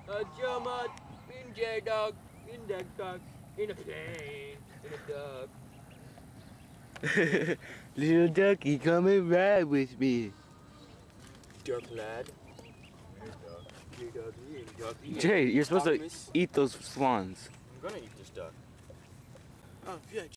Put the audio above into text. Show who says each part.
Speaker 1: A German in J-Dog, in that dog, in a plane, in a dog.
Speaker 2: Little ducky, come and ride with me.
Speaker 1: Duck lad. Hey doggy, doggy.
Speaker 2: Jay, you're supposed to
Speaker 1: Optimus.
Speaker 2: eat those swans.
Speaker 1: I'm gonna eat this duck. Oh, yeah.